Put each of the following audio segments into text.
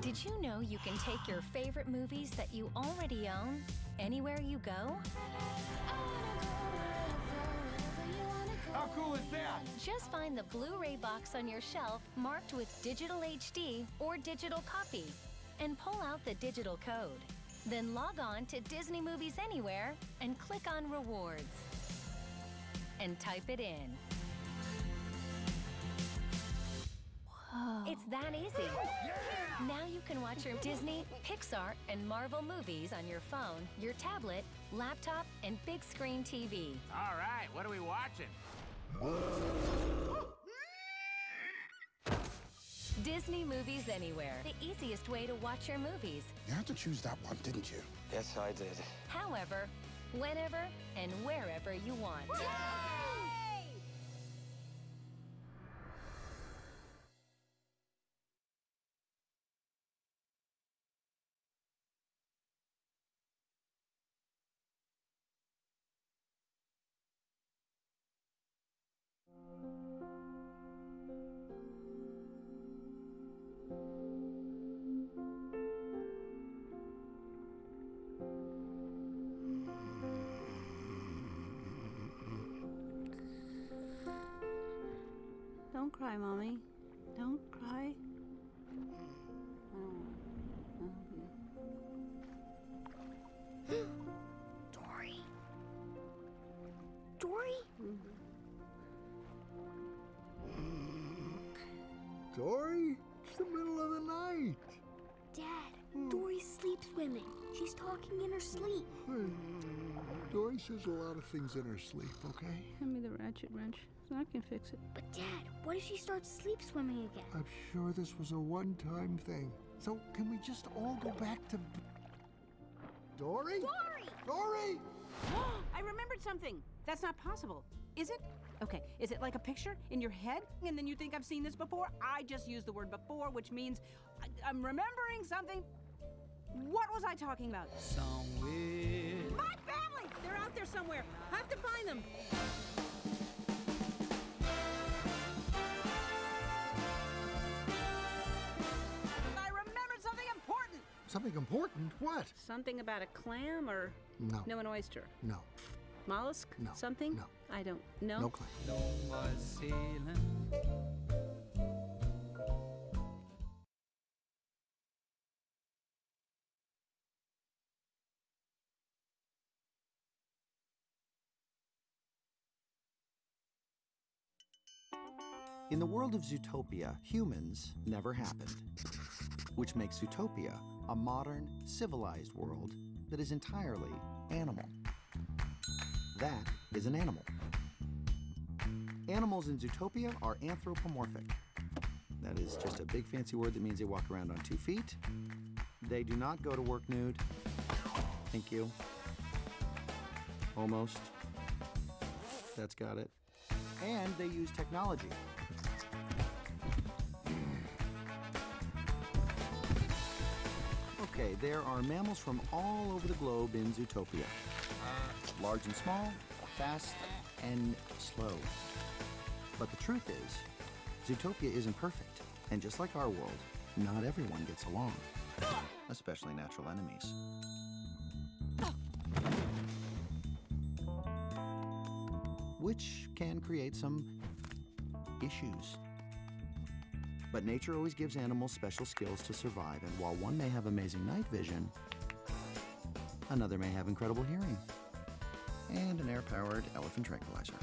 Did you know you can take your favorite movies that you already own anywhere you go? How cool is that? Just find the Blu-ray box on your shelf marked with Digital HD or Digital Copy and pull out the digital code. Then log on to Disney Movies Anywhere and click on Rewards and type it in. Whoa. It's that easy. Yeah! Now you can watch your Disney, Pixar, and Marvel movies on your phone, your tablet, laptop, and big screen TV. All right, what are we watching? Disney Movies Anywhere, the easiest way to watch your movies. You had to choose that one, didn't you? Yes, I did. However, whenever, and wherever you want. Yay! Don't cry, Mommy. Don't cry. Dory? Dory? Dory? It's the middle of the night. Dad, Dory's sleep swimming. She's talking in her sleep. Dory says a lot of things in her sleep, okay? Hand me the ratchet wrench so I can fix it. But Dad, what if she starts sleep swimming again? I'm sure this was a one-time thing. So can we just all go back to... Dory? Dory! Dory! I remembered something. That's not possible, is it? Okay, is it like a picture in your head, and then you think I've seen this before? I just used the word before, which means I'm remembering something. What was I talking about? Somewhere. My family! They're out there somewhere. I have to find them. I remembered something important. Something important? What? Something about a clam or... No. No, an oyster. No. Mollusk? No. Something? No. I don't know. No clam. No more sailing. In the world of Zootopia, humans never happened, which makes Zootopia a modern, civilized world that is entirely animal. That is an animal. Animals in Zootopia are anthropomorphic. That is just a big fancy word that means they walk around on 2 feet. They do not go to work nude. Thank you. Almost. That's got it. And they use technology. Okay, there are mammals from all over the globe in Zootopia. Large and small, fast and slow. But the truth is, Zootopia isn't perfect. And just like our world, not everyone gets along, especially natural enemies. Which can create some issues. But nature always gives animals special skills to survive, and while one may have amazing night vision, another may have incredible hearing and an air-powered elephant tranquilizer.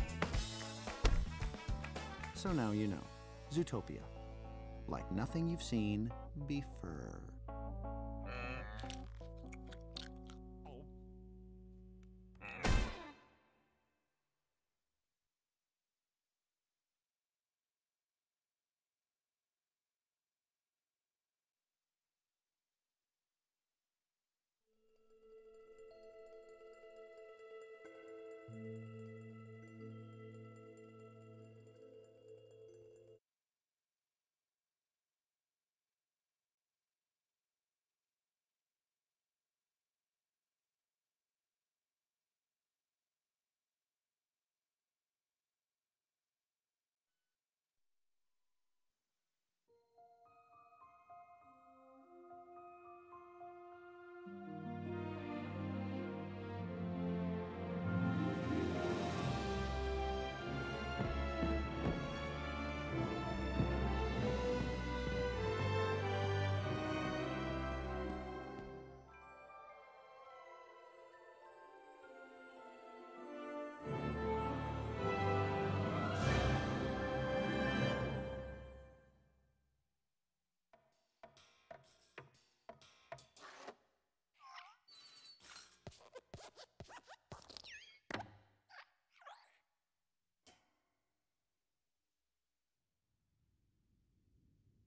So now you know, Zootopia, like nothing you've seen before.